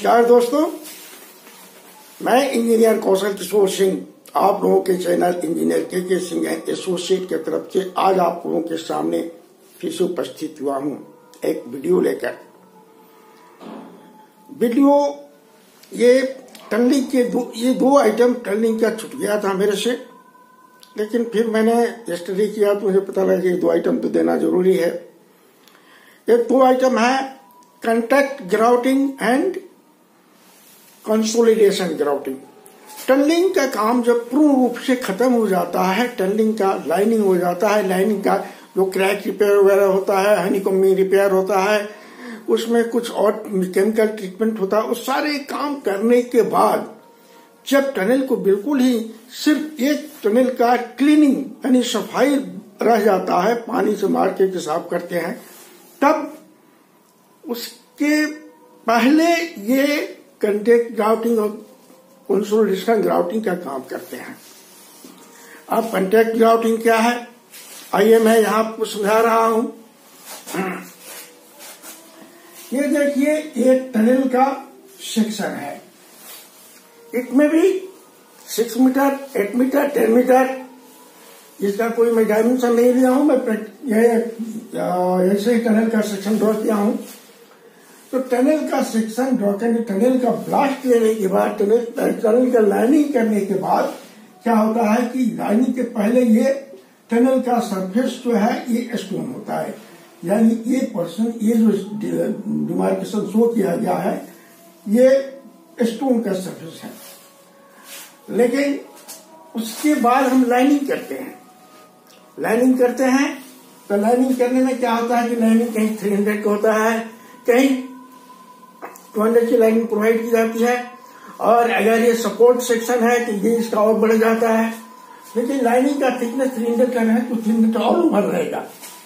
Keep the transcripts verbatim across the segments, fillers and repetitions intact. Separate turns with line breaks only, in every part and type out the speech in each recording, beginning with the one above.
नमस्कार दोस्तों, मैं इंजीनियर कौशल किशोर सिंह आप लोगों के चैनल इंजीनियर के के सिंह एसोसिएट की तरफ से आज आप लोगों के सामने फिर से उपस्थित हुआ हूं एक वीडियो लेकर। वीडियो ये टनलिंग के दो ये दो आइटम टनलिंग का छूट गया था मेरे से, लेकिन फिर मैंने स्टडी किया तो मुझे पता लगा कि दो आइटम तो देना जरूरी है। एक दो आइटम है contact grouting and consolidation grouting. Tunnelling का काम जब पूर्ण रूप से खत्म हो जाता है, टनलिंग का लाइनिंग हो जाता है, लाइनिंग का जो क्रैक रिपेयर वगैरह होता है, हनीकॉम्बिंग रिपेयर होता है, उसमें कुछ और केमिकल ट्रीटमेंट होता है, उस सारे काम करने के बाद जब टनल को बिल्कुल ही सिर्फ एक टनल का क्लीनिंग यानी सफाई रह जाता है, पानी से मार के साफ करते हैं, तब उसके पहले ये कंटैक्ट ग्राउटिंग और कंसोलिडेशन ग्राउटिंग का काम करते हैं। अब कंटैक्ट ग्राउटिंग क्या है, आइए मैं यहाँ आपको समझा रहा हूं। ये देखिए एक टनल का सेक्शन है, इसमें भी six metre eight metre ten metre इसका कोई मैं डायमेंशन नहीं लिया हूं, मैं ये ऐसे ही टनल का सेक्शन ड्रॉ किया हूं। तो टनल का सेक्शन ड्रॉ करने, टनल का ब्लास्ट लेने के बाद, टनल टनल का लाइनिंग करने के बाद क्या होता है कि लाइनिंग के पहले ये टनल का सरफेस जो है ये स्टोन होता है, यानी ये पर्सन ये जो डिमार्केशन शो किया गया है ये स्टोन का सरफेस है। लेकिन उसके बाद हम लाइनिंग करते हैं लाइनिंग करते हैं तो लाइनिंग करने में क्या होता है कि लाइनिंग कहीं थ्री हंड्रेड का होता है, कहीं टू हंड्रेड की लाइनिंग प्रोवाइड की जाती है, और अगर ये सपोर्ट सेक्शन है तो ये इसका और बढ़ जाता है। लेकिन लाइनिंग का थिकनेस थ्री हंड्रेड का है तो थ्री हंड्रेड और ऊपर रहेगा।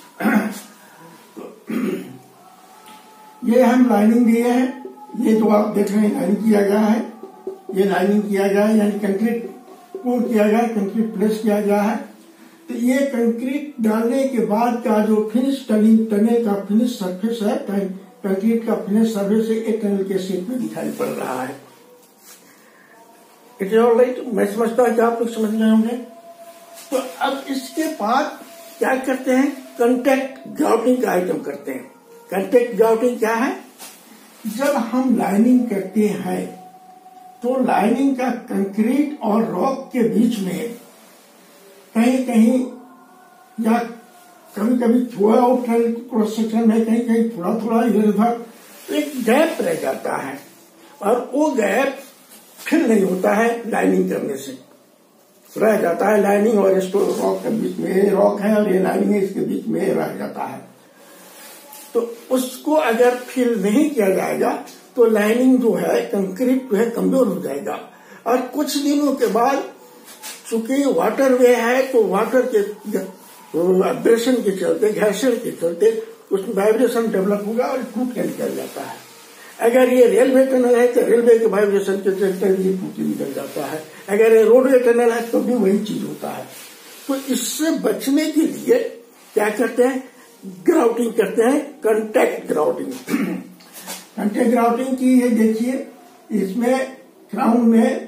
ये हम लाइनिंग दिए हैं, ये जो आप देख रहे हैं लाइनिंग किया गया है, ये लाइनिंग किया गया है यानी कंक्रीट पोर किया गया है, कंक्रीट प्लेस किया गया है। तो ये कंक्रीट डालने के बाद का जो फिनिश टनलिंग टनल का फिनिश सरफेस है, कंक्रीट का फिनिश सरफेस है, एक टनल के शेप में दिखाई पड़ रहा है। इट इज ऑल राइट, मैं समझता हूँ कि आप लोग समझ गए होंगे। तो अब इसके बाद क्या करते हैं, कंटैक्ट ग्राउटिंग का आइटम करते हैं। कंटैक्ट ग्राउटिंग क्या है, जब हम लाइनिंग करते हैं तो लाइनिंग का कंक्रीट और रॉक के बीच में कहीं कहीं या कभी कभी थोड़ा और क्रॉस सेक्शन में कहीं कहीं थोड़ा थोड़ा इधर उधर एक गैप रह जाता है, और वो गैप फिल नहीं होता है लाइनिंग करने से, रह जाता है। लाइनिंग और इसको रॉक के बीच में, ये रॉक है और ये लाइनिंग है, इसके बीच में रह जाता है। तो उसको अगर फिल नहीं किया जाएगा तो लाइनिंग जो है, कंक्रीट जो है कमजोर हो जाएगा, और कुछ दिनों के बाद चूंकि वाटर वे है तो वाटर के वाइब्रेशन के चलते, घर्षण के चलते उसमें वाइब्रेशन डेवलप होगा और टूट के निकल जाता है। अगर ये रेलवे टनल है तो रेलवे के वाइब्रेशन के चलते ये टूट के निकल जाता है। अगर ये रोडवे टनल है तो भी वही चीज होता है। तो इससे बचने के लिए क्या करते हैं, ग्राउटिंग करते हैं, कंटैक्ट ग्राउटिंग। कंटैक्ट ग्राउटिंग की ये देखिए, इसमें क्राउन में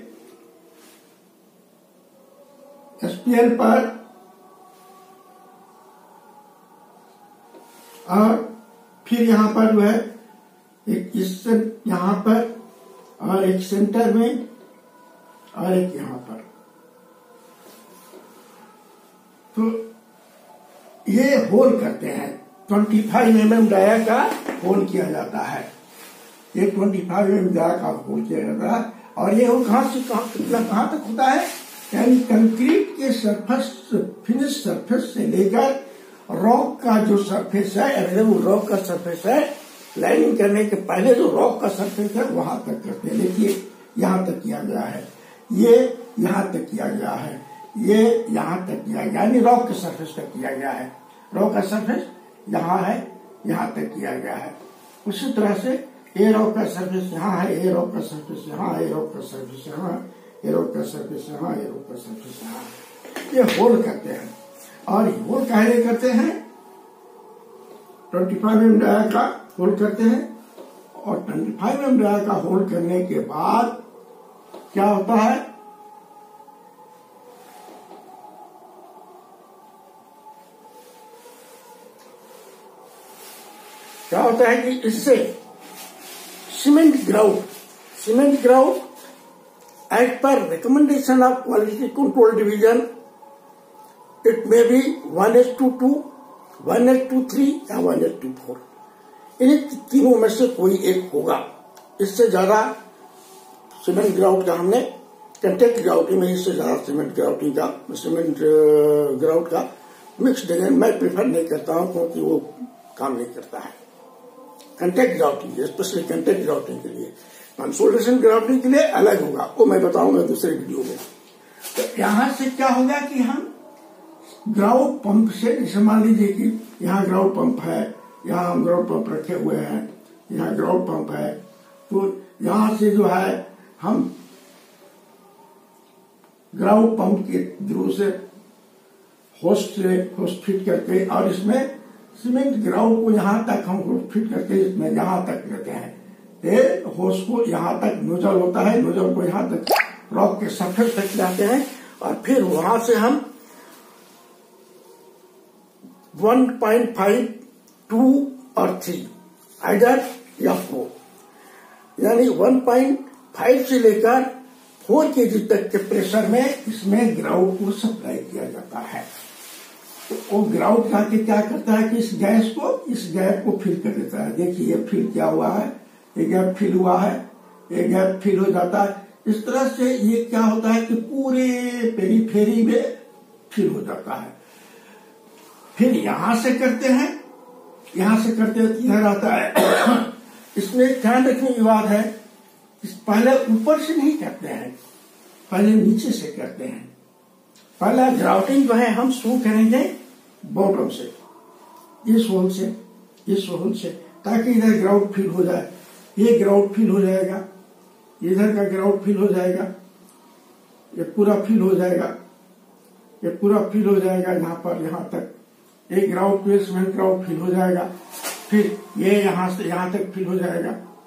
एसपीएल पर और फिर यहां पर जो है एक इस यहां पर और एक सेंटर में और एक यहां पर, तो ये होल करते हैं। पच्चीस एम एम डाया का होल किया जाता है, ये पच्चीस एम एम डाया का होल किया जाता है। और ये होल कहां से कहां कितना कहां तक होता है, यानी कंक्रीट के सरफेस फिनिश सरफेस से लेकर रॉक का जो सरफेस है, अगर वो रॉक का सरफेस है, लाइनिंग करने के पहले जो रॉक का सरफेस है वहां तक करते हैं। देखिए यहां तक किया गया है, ये यहां तक किया गया है, ये यहां तक किया गया, यानी रॉक के सरफेस तक किया गया है। रॉक का सरफेस यहाँ है, यहां तक किया गया है। उसी तरह से ए रॉक का सरफेस यहाँ है, ए रॉक का सरफेस यहाँ है, ए रॉक का सरफेस यहाँ, ए रॉक का सरफेस यहाँ, ए रॉक का सरफेस यहाँ, ये होल करते हैं। और होल काहे करते हैं, पच्चीस एम एम डाया का होल करते हैं और पच्चीस एम डाई का होल्ड करने के बाद क्या होता है, क्या होता है कि इससे cement grout cement grout as per recommendation of quality control division it may be one H two two, one H two three या वन एच टू फोर, इन्हीं तीनों में से कोई एक होगा। इससे ज्यादा सीमेंट ग्राउट का हमने कंटेक्ट ग्राउटिंग में इससे ज्यादा सीमेंट ग्राउटिंग का सीमेंट ग्राउट का मिक्स डिजाइन मैं प्रेफर नहीं करता हूं, क्योंकि वो काम नहीं करता है contact grouting, specially contact grouting के लिए। कंसोलिडेशन ग्राउटिंग के लिए अलग होगा, वो मैं बताऊंगा दूसरे वीडियो में। तो यहां से क्या होगा कि हम ग्राउट पंप से, जैसे मान लीजिए कि यहाँ ग्राउट पंप है, यहाँ हम ग्राउट पंप रखे हुए हैं, यहाँ ग्राउट पंप है, तो यहां से जो है हम ग्राउट पंप के थ्रू से होस्ट से होस्ट फिट करके, और इसमें सीमेंट ग्राउट को यहां तक हम होस्ट फिट करके इसमें यहां तक लेते हैं, ये होस्ट को यहां तक नोजल होता है, नोजल को यहां तक रॉक के सरफेस तक लाते हैं, और फिर वहां से हम वन पॉइंट फाइव, टू और थ्री आइडर या फोर, यानी वन पॉइंट फाइव से लेकर फोर केजी तक के प्रेशर में इसमें ग्राउट को सप्लाई किया जाता है। तो वो ग्राउट जाके क्या करता है कि इस गैस को इस गैप को फिल कर देता है। देखिए ये फिल क्या हुआ है, ये गैप फिल हुआ है, ये गैप फिल हो जाता है। इस तरह से ये क्या होता है कि पूरे पेरीफेरी में फिल हो जाता है। फिर यहां से करते हैं, यहां से करते हैं इधर आता है। इसमें ध्यान रखने की बात है, पहले ऊपर से नहीं करते हैं, पहले नीचे से करते हैं। पहला ग्राउटिंग जो है हम शुरू करेंगे बॉटम से, इस होल से, इस होल से, ताकि इधर ग्राउट फिल हो जाए। ये ग्राउट फिल हो जाएगा, इधर का ग्राउट फिल हो जाएगा, ये पूरा फिल हो जाएगा, ये पूरा फिल हो जाएगा यहाँ पर, यहाँ तक एक ग्राउट पे सीमेंट ग्राउट फिल हो जाएगा। फिर ये यहां से यहां तक फिल हो जाएगा,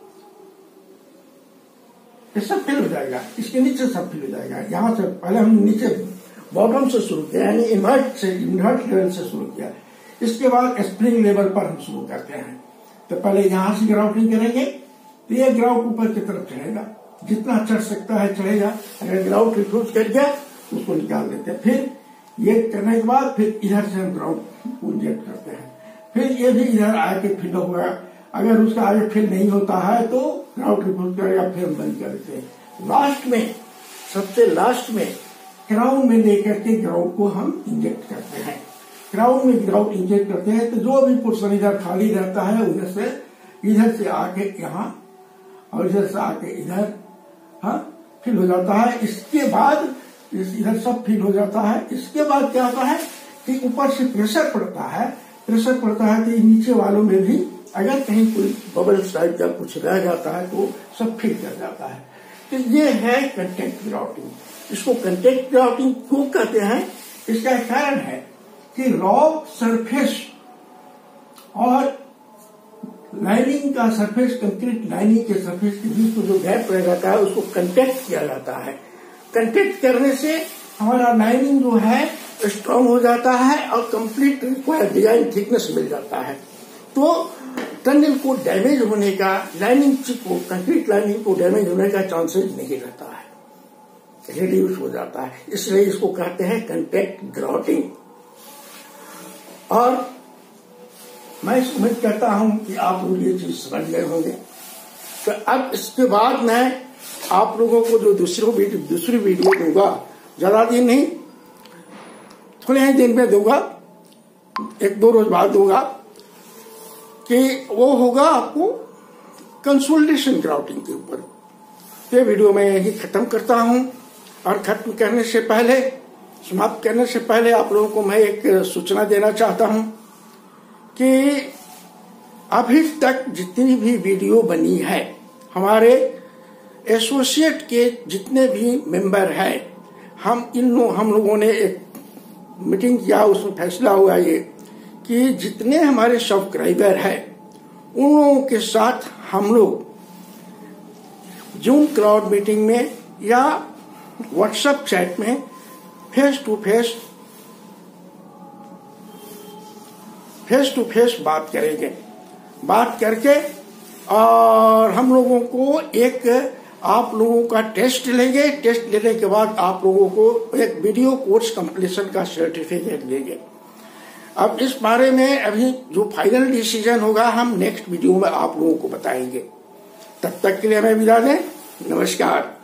ये सब फिल हो जाएगा, इसके नीचे सब फिल हो जाएगा। यहां से पहले हम नीचे बॉटम से शुरू किया, यानी इन्वर्ट से इन्वर्ट लेवल से शुरू किया। इसके बाद स्प्रिंग लेवल पर हम शुरू करते हैं। तो पहले यहां से ग्राउटिंग करेंगे, तो ये ग्राउट ऊपर की तरफ चढ़ेगा, जितना चढ़ सकता है चढ़ेगा। अगर ग्राउट रिफ्यूज कर गया तो उसको निकाल देते हैं। फिर ये करने के बाद फिर इधर से हम ग्राउट को इंजेक्ट करते हैं। फिर ये भी इधर आके फिल होगा, अगर उसका आगे फिल नहीं होता है तो ग्राउट रिफ्यूज करेगा, फिर हम बंद कर देते हैं। लास्ट में, सबसे लास्ट में क्राउन में लेकर के ग्राउट को हम इंजेक्ट करते हैं। क्राउन में ग्राउट इंजेक्ट करते हैं तो जो भी पोर्शन इधर खाली रहता है उधर से इधर से आके यहाँ और इधर से आके इधर हाँ फिल हो जाता है। इसके बाद इधर सब फिल हो जाता है। इसके बाद क्या होता है कि ऊपर से प्रेशर पड़ता है, प्रेशर पड़ता है तो नीचे वालों में भी अगर कहीं कोई बबल टाइप का कुछ रह जाता है तो सब फिल कर जाता है। तो ये है कंटेक्ट ग्राउटिंग। इसको कंटेक्ट ग्राउटिंग क्यों कहते हैं, इसका कारण है कि रॉक सरफेस और लाइनिंग का सरफेस, कंक्रीट लाइनिंग के सरफेस के बीच में जो गैप रह जाता है उसको कंटेक्ट किया जाता है। कंटेक्ट करने से हमारा लाइनिंग जो है स्ट्रांग हो जाता है और कंप्लीट रिक्वायर्ड डिजाइन थिकनेस मिल जाता है। तो टनल को डैमेज होने का, लाइनिंग को, कंक्रीट लाइनिंग को डैमेज होने का चांसेस नहीं रहता है, रिड्यूस हो जाता है। इसलिए इसको कहते हैं कंटेक्ट ग्राउटिंग। और मैं उम्मीद करता हूं कि आप लोग ये चीज समझ गए होंगे। तो अब इसके बाद मैं आप लोगों को जो दूसरी वीडियो दूसरी वीडियो दूंगा, ज्यादा दिन नहीं, थोड़े ही दिन में दूंगा, एक दो रोज बाद दूंगा, कि वो होगा आपको कंसोलिडेशन ग्राउटिंग के ऊपर। ये वीडियो मैं यही खत्म करता हूं। और खत्म करने से पहले, समाप्त करने से पहले आप लोगों को मैं एक सूचना देना चाहता हूं कि अभी तक जितनी भी वीडियो बनी है, हमारे एसोसिएट के जितने भी मेंबर हैं, हम इन लो, हम लोगों ने एक मीटिंग किया, उसमें फैसला हुआ ये कि जितने हमारे सब्सक्राइबर हैं उन लोगों के साथ हम लोग जूम क्लाउड मीटिंग में या व्हाट्सएप चैट में face to face face to face बात करेंगे। बात करके और हम लोगों को एक आप लोगों का टेस्ट लेंगे। टेस्ट लेने के बाद आप लोगों को एक वीडियो कोर्स कंप्लीशन का सर्टिफिकेट देंगे। अब इस बारे में अभी जो फाइनल डिसीजन होगा हम नेक्स्ट वीडियो में आप लोगों को बताएंगे। तब तक के लिए हमें विदा दें। नमस्कार।